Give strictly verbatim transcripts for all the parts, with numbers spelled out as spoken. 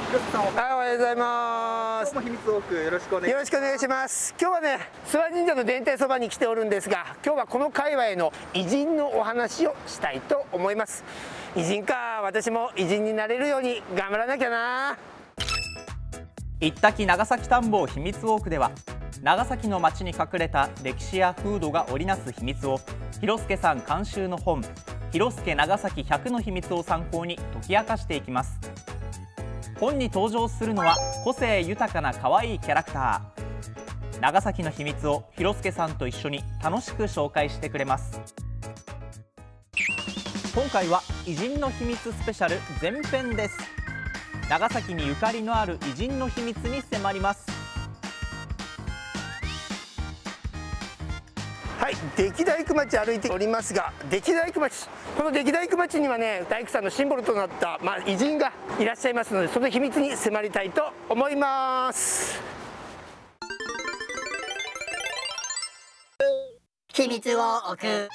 広瀬さん、 はい、おはようございます。 今日も秘密ウォークよろしくお願いします。 よろしくお願いします。今日はね、諏訪神社の伝承そばに来ておるんですが、今日はこの界隈の偉人のお話をしたいと思います。偉人か、私も偉人になれるように頑張らなきゃな。 いったき長崎探訪秘密ウォークでは、長崎の街に隠れた歴史や風土が織りなす秘密を広助さん監修の本「広助長崎ひゃくの秘密」を参考に解き明かしていきます。本に登場するのは個性豊かな可愛いキャラクター。長崎の秘密を広助さんと一緒に楽しく紹介してくれます。今回は偉人の秘密スペシャル前編です。長崎にゆかりのある偉人の秘密に迫ります。 はい、出来大工町歩いておりますが、出来大工町、この出来大工町にはね、大工さんのシンボルとなった、まあ、偉人がいらっしゃいますので、その秘密に迫りたいと思います。 秘密を置く。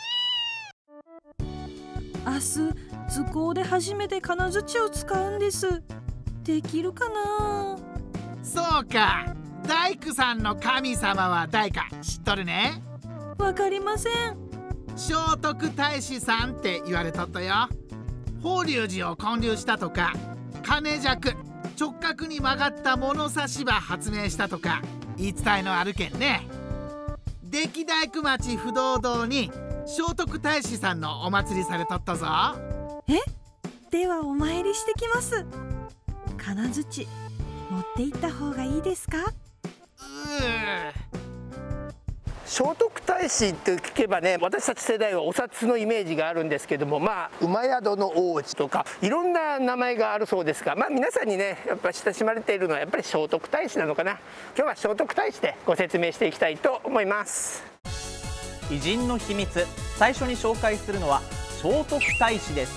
明日図工で初めて金槌を使うんです。できるかな。 そうか、大工さんの神様は誰か知っとるね。 わかりません。 聖徳太子さんって言われとったよ。法隆寺を建立したとか、金尺直角に曲がった物差し刃発明したとか言い伝えのあるけんね。出来大工町不動堂に聖徳太子さんのお祭りされとったぞ。 え、ではお参りしてきます。金槌持って行った方がいいですか。うー聖徳太子って聞けばね、私たち世代はお札のイメージがあるんですけども、まあ馬宿の王子とかいろんな名前があるそうですが、まあ皆さんにねやっぱ親しまれているのはやっぱり聖徳太子なのかな。今日は聖徳太子でご説明していきたいと思います。 偉人の秘密、最初に紹介するのは聖徳太子です。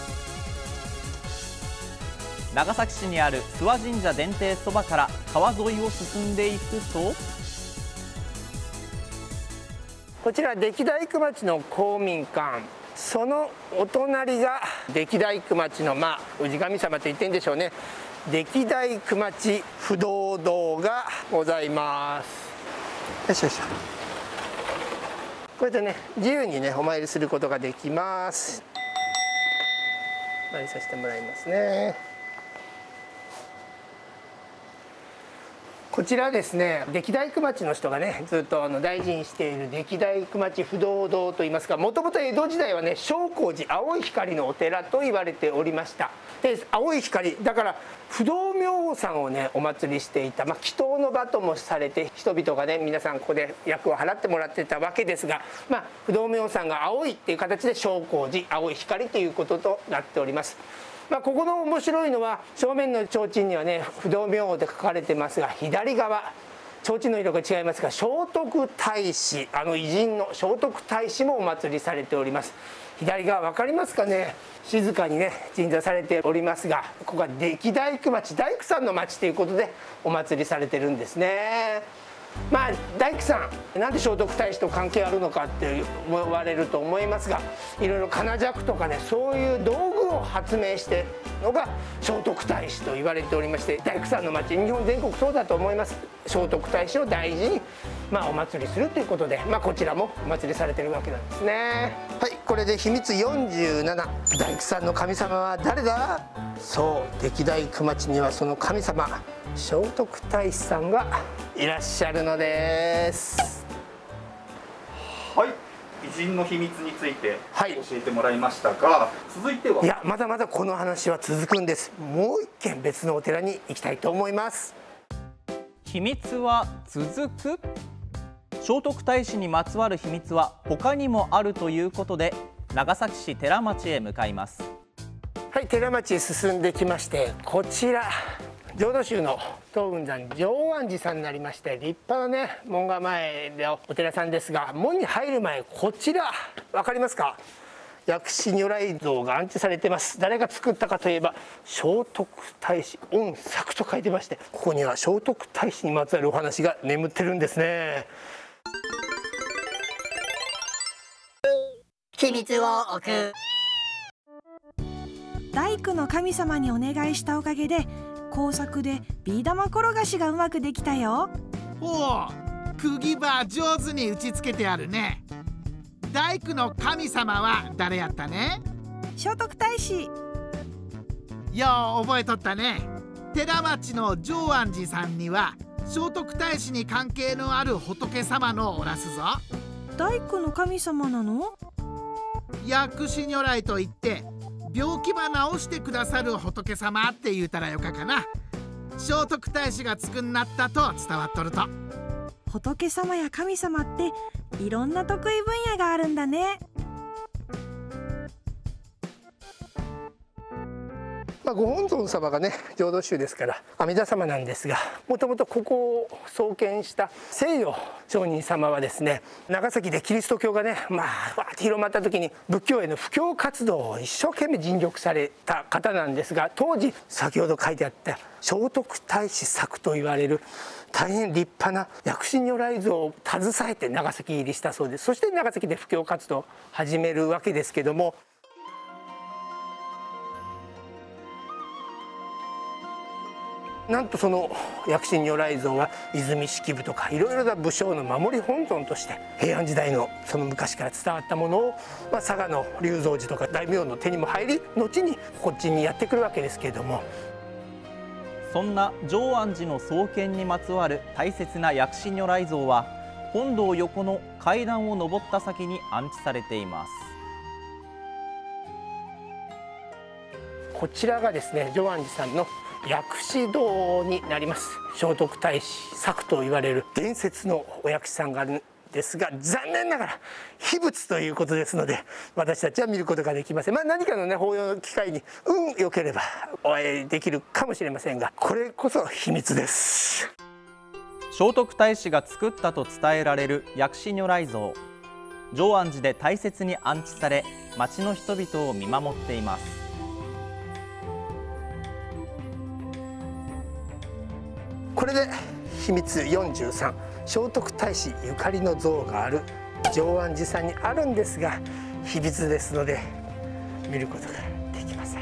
長崎市にある諏訪神社伝承そばから川沿いを進んでいくと、 こちら出来大工町の公民館、そのお隣が出来大工町のまあ氏神様と言っていいんでしょうね、出来大工町不動堂がございます。よいしょよいしょ。これでね自由にねお参りすることができます。お参りさせてもらいますね。こちらですね、出来大工町の人がねずっとあの大事にしている出来大工町不動堂といいますか、もともと江戸時代はね正光寺青い光のお寺と言われておりました。で青い光だから不動明王さんをねお祭りしていた、まあ、祈祷の場ともされて、人々がね皆さんここで厄を払ってもらってたわけですが、まあ、不動明王さんが青いっていう形で正光寺青い光ということとなっております。まあ、ここの面白いのは正面の提灯にはね不動明王で書かれてますが、左側提灯の色が違いますが聖徳太子、あの偉人の聖徳太子もお祭りされております。左側分かりますかね。静かにね鎮座されておりますが、ここが出来大工町、大工さんの町ということでお祭りされてるんですね。まあ大工さんなんで聖徳太子と関係あるのかって思われると思いますが、いろいろ金尺とかねそういう道具を発明してのが聖徳太子と言われておりまして、大工さんの町、日本全国そうだと思います。聖徳太子を大事に、まあ、お祭りするということで、まあ、こちらもお祭りされてるわけなんですね。はい、これで秘密よんじゅうなな、大工さんの神様は誰だ。そう出来大工町にはその神様聖徳太子さんがいらっしゃるのです。 はい、偉人の秘密についてはい教えてもらいましたが、続いてはいやまだまだこの話は続くんです。もう一軒別のお寺に行きたいと思います。 秘密は続く。聖徳太子にまつわる秘密は他にもあるということで、長崎市寺町へ向かいます。 はい、寺町へ進んできまして、こちら浄土宗の東雲山上安寺さんになりまして、立派なね門構えのお寺さんですが、門に入る前こちら分かりますか。薬師如来像が安置されています。誰が作ったかといえば聖徳太子御作と書いてまして、ここには聖徳太子にまつわるお話が眠ってるんですね。 秘密を置く。 大工の神様にお願いしたおかげで工作でビー玉転がしがうまくできたよ。 ほう、釘ば上手に打ちつけてあるね。大工の神様は誰やったね？ 聖徳太子。 よう覚えとったね。寺町の上安寺さんには聖徳太子に関係のある仏様のおらすぞ。 大工の神様なの？ 薬師如来といって病気ば治してくださる仏様って言うたらよかかな。聖徳太子が作んなったと伝わっとると。 仏様や神様っていろんな得意分野があるんだね。 まあ、ご本尊様がね浄土宗ですから阿弥陀様なんですが、もともとここを創建した西洋上人様はですね、長崎でキリスト教がねまあわーって広まった時に仏教への布教活動を一生懸命尽力された方なんですが、当時先ほど書いてあった聖徳太子作と言われる大変立派な薬師如来像を携えて長崎入りしたそうです。そして長崎で布教活動を始めるわけですけども、なんとその薬師如来像は泉式部とかいろいろな武将の守り本尊として平安時代のその昔から伝わったものを、まあ、佐賀の龍造寺とか大名の手にも入り、後にこっちにやってくるわけですけれども、 そんな上安寺の創建にまつわる大切な薬師如来像は本堂横の階段を上った先に安置されています。 こちらがですね上安寺さんの薬師堂になります。聖徳太子作と言われる伝説のお薬師さんがあるんですが、残念ながら秘仏ということですので私たちは見ることができません。まあ、何かのね法要の機会に運良ければお会いできるかもしれませんが、これこそ秘密です。 聖徳太子が作ったと伝えられる薬師如来像、上安寺で大切に安置され、町の人々を見守っています。 これで秘密よんじゅうさん、聖徳太子ゆかりの像がある上安寺さんにあるんですが、秘密ですので見ることができません。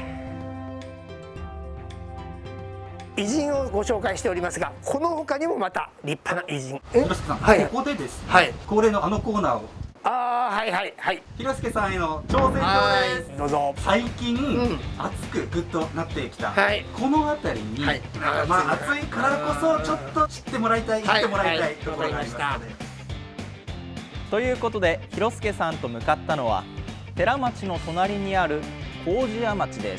偉人をご紹介しておりますが、この他にもまた立派な偉人。 広助さん、 はい、 ここでですね、 はい、 恒例のあのコーナーを。 ああ、はいはいはい。 広助さんへの挑戦状です。 どうぞ。 最近、 うん、 熱くグッとなってきた、 はい、 この辺りに、はい、まあ熱いからこそちょっと知ってもらいたい、知ってもらいたいところがありますので。 ということで広助さんと向かったのは寺町の隣にある麹屋町です。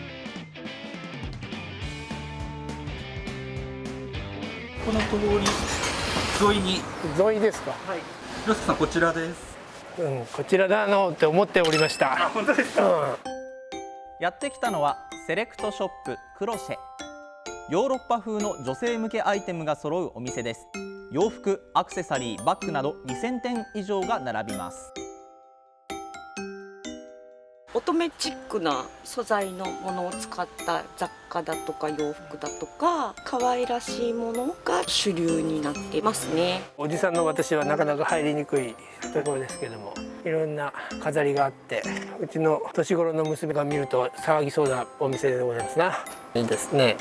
この通り沿いに。 沿いですか。 はい。広助さん、こちらです。 うん、こちらだのって思っておりました。 あ、本当ですか。うん、 やってきたのはセレクトショップクロシェ。ヨーロッパ風の女性向けアイテムが揃うお店です。洋服、アクセサリー、バッグなどにせんてん以上が並びます。 乙女チックな素材のものを使った雑貨だとか洋服だとか可愛らしいものが主流になってますね。 おじさんの私はなかなか入りにくいところですけども、いろんな飾りがあって、うちの年頃の娘が見ると騒ぎそうなお店でございますな。いいですね。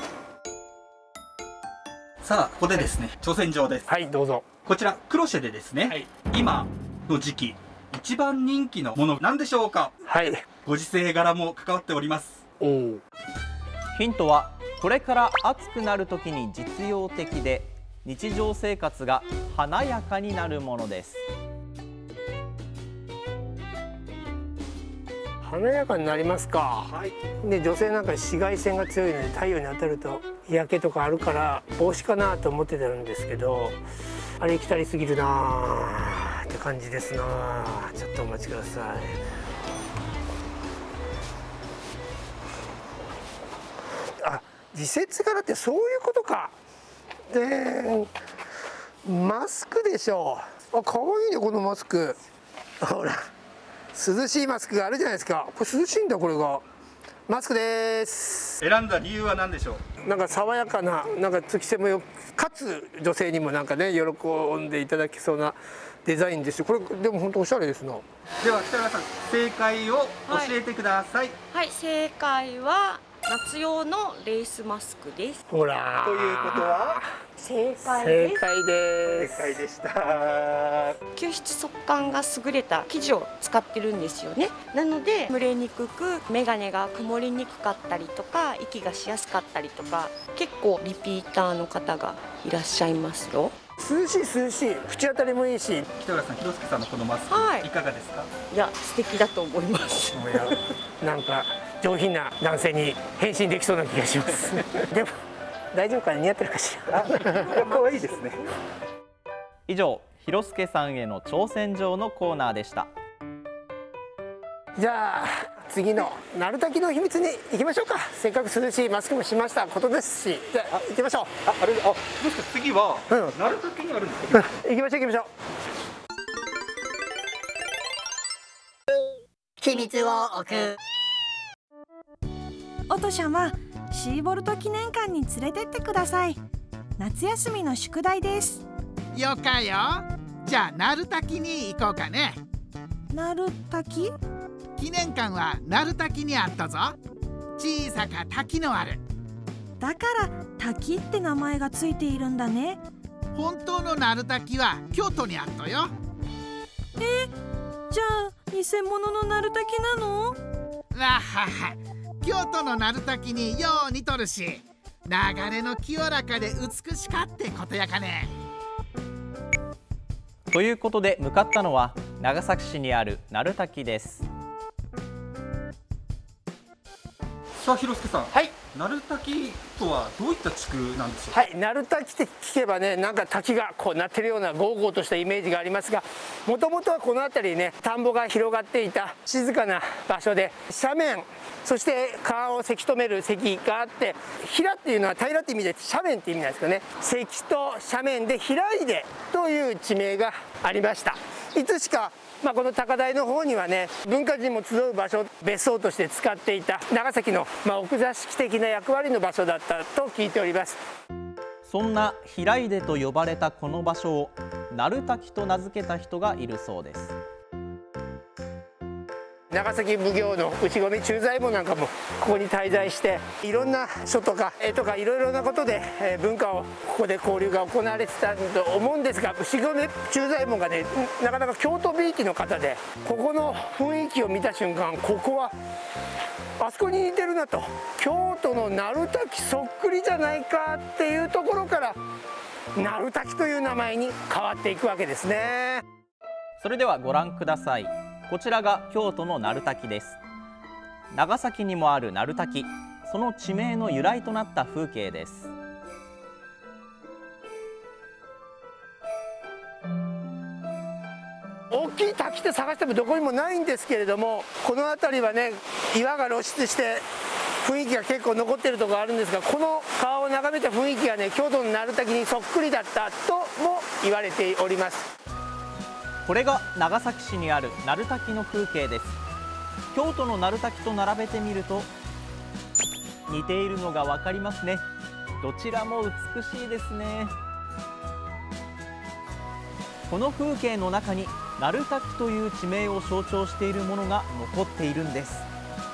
さあ、ここでですね、挑戦状です。 はい、どうぞ。 こちらクロシェでですね、はい、今の時期一番人気のものなんでしょうか。 はい、 ご時世柄も関わっております。 おー。 ヒントはこれから暑くなる時に実用的で日常生活が華やかになるものです。 華やかになりますか。はい、で女性なんか紫外線が強いので太陽に当たると日焼けとかあるから帽子かなと思ってたんですけど、ありきたりすぎるなーって感じですな。ちょっとお待ちください。あ、時節柄ってそういうことか。でマスクでしょう。あ、可愛いねこのマスク。ほら涼しいマスクがあるじゃないですか。これ涼しいんだ。これがマスクです。 選んだ理由は何でしょう。なんか爽やかな、なんか通気性もよかつ女性にもなんかね喜んでいただけそうなデザインですよ。これでも本当おしゃれですな。 では北川さん、正解を教えてください。 はい、はい、正解は夏用のレースマスクです。 ほらということは正解正です。 解で正す。 解でした。 吸湿速乾が優れた生地を使ってるんですよね。なので蒸れにくく、メガネが曇りにくかったりとか、息がしやすかったりとか、結構リピーターの方がいらっしゃいますよ。 涼しい涼しい、口当たりもいいし、 北浦さん、広助さんのこのマスク、 はいいかがですか？ いや、素敵だと思います。 おやなんか上品な男性に変身できそうな気がしますでも大丈夫かな、似合ってるかしら。 可愛いですね。 以上、広助さんへの挑戦状のコーナーでした。 じゃあ次の鳴滝の秘密に行きましょうか。せっかく涼しいマスクもしましたことですし、じゃあ行きましょう。 あ、あれ、あ、もしかして次は、 うん鳴滝にあるんですか？ 行きましょう行きましょう。 秘密を置く。 おとしゃま、シーボルト記念館に連れてってください。夏休みの宿題です。 よかよ。じゃあ鳴滝に行こうかね。 鳴滝？ 記念館は鳴滝にあったぞ。小さか滝のある。 だから滝って名前がついているんだね。 本当の鳴滝は京都にあったよ。 え、じゃあ偽物の鳴滝なの？ わはは、京都の鳴滝によう似とるし、流れの清らかで美しかってことやかね。 ということで向かったのは長崎市にある鳴滝です。 さあ、広助さん、 はい、 鳴滝とはどういった地区なんでしょうか？ はい、鳴滝って聞けばね、なんか滝がこう鳴ってるようなゴーゴーとしたイメージがありますが、もともとはこの辺りにね、田んぼが広がっていた静かな場所で、斜面、そして川をせき止める堰があって、平っていうのは平らって意味で斜面って意味なんですけどね、堰と斜面で開いでという地名がありました。いつしかまあこの高台の方にはね、文化人も集う場所、別荘として使っていた長崎のまあ奥座敷的な役割の場所だったと聞いております。 そんな平出と呼ばれたこの場所を鳴滝と名付けた人がいるそうです。 長崎奉行の内込駐在門なんかもここに滞在して、いろんな書とか絵とかいろいろなことで文化をここで交流が行われてたと思うんですが、内込駐在門がね、なかなか京都びいきの方で、ここの雰囲気を見た瞬間、ここはあそこに似てるなと、京都の鳴滝そっくりじゃないかっていうところから鳴滝という名前に変わっていくわけですね。 それではご覧ください。こちらが京都の鳴滝です。長崎にもある鳴滝、その地名の由来となった風景です。 大きい滝って探してもどこにもないんですけれども、この辺りはね、岩が露出して雰囲気が結構残っているところがあるんですが、この川を眺めた雰囲気がね、京都の鳴滝にそっくりだったとも言われております。 これが長崎市にある鳴滝の風景です。京都の鳴滝と並べてみると似ているのが分かりますね。どちらも美しいですね。この風景の中に鳴滝という地名を象徴しているものが残っているんです。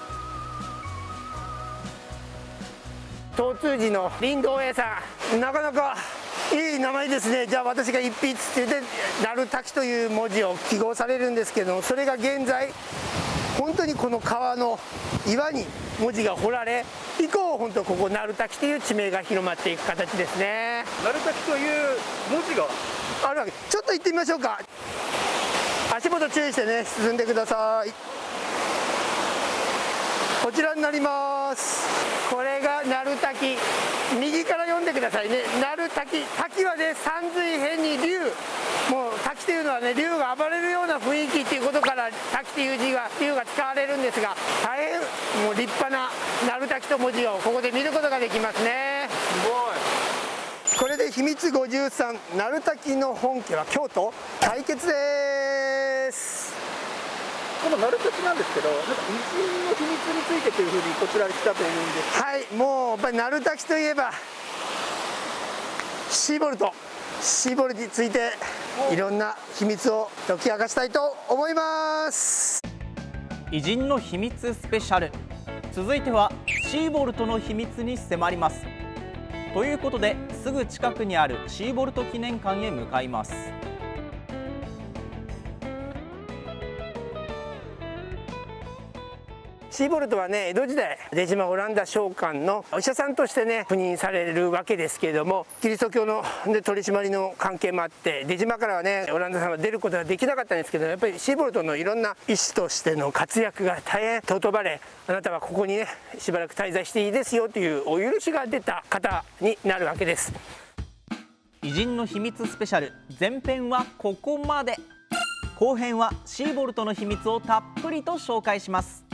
東通寺の林道栄さん、なかなかいい名前ですね。じゃあ私が一筆って言って鳴滝という文字を記号されるんですけども、それが現在本当にこの川の岩に文字が彫られ、以降本当ここ鳴滝という地名が広まっていく形ですね。 鳴滝という文字があるわけ。ちょっと行ってみましょうか。足元注意してね、進んでください。こちらになります。これが鳴滝、右から読んでくださいね。鳴滝、滝はね、山水編に龍、もう滝というのはね、龍が暴れるような雰囲気っていうことから滝という字が龍が使われるんですが、大変もう立派な鳴滝と文字をここで見ることができますね。 すごい。 これで秘密ごじゅうさん、鳴滝の本家は京都、解決です。 この鳴滝なんですけど、なんか偉人の秘密についてというふうにこちらに来たと思うんです。 はい、もうやっぱり鳴滝といえばシーボルト、シーボルトについていろんな秘密を解き明かしたいと思います。 偉人の秘密スペシャル、続いてはシーボルトの秘密に迫ります。ということで、すぐ近くにあるシーボルト記念館へ向かいます。 シーボルトはね、江戸時代出島オランダ商館のお医者さんとしてね赴任されるわけですけれども、キリスト教の、ね、取り締まりの関係もあって出島からはねオランダさんは出ることができなかったんですけど、やっぱりシーボルトのいろんな医師としての活躍が大変尊ばれ、あなたはここにねしばらく滞在していいですよというお許しが出た方になるわけです。 偉人の秘密スペシャル前編はここまで。後編はシーボルトの秘密をたっぷりと紹介します。